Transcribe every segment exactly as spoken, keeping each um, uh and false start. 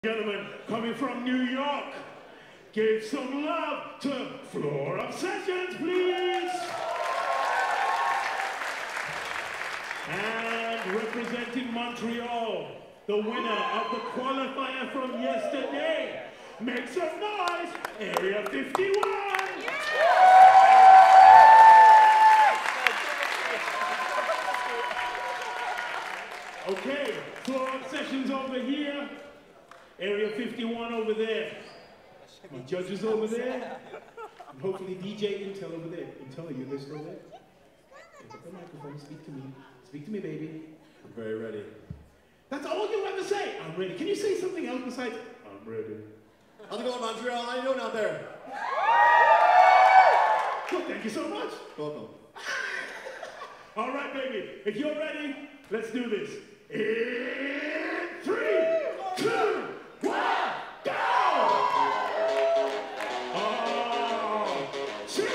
Gentlemen, coming from New York, give some love to Floor Obsessions, please. And representing Montreal, the winner of the qualifier from yesterday, make some noise, Area fifty-one. Okay, Floor Obsessions over here. Area fifty-one over there. My judges over there. And hopefully D J Intel over there. Intel, are you there still there? Pick up the microphone, speak to me. Speak to me, baby. I'm very ready. That's all you ever say. I'm ready. Can you say something else besides, I'm ready? How's it going, Montreal? How you doing out there? Well, thank you so much. Welcome. All right, baby. If you're ready, let's do this. In three, two, one, go! Oh, see?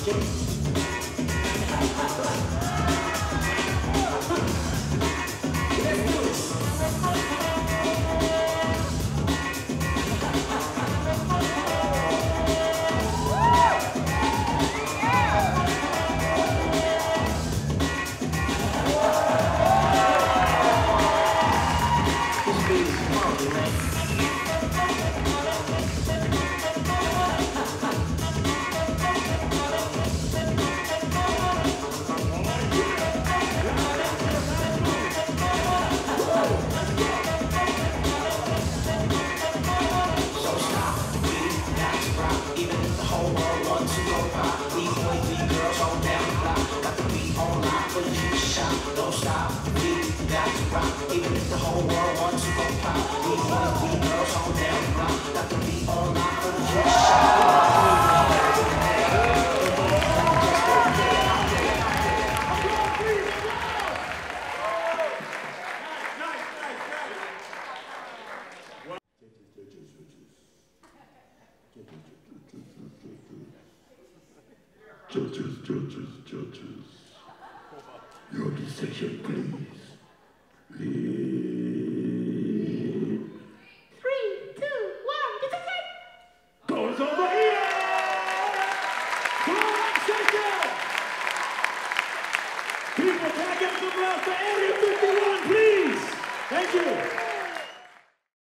Judges, judges, judges. Your decision, please. Lead. Three, two, one, decision! Goes over here! Come on, second! People back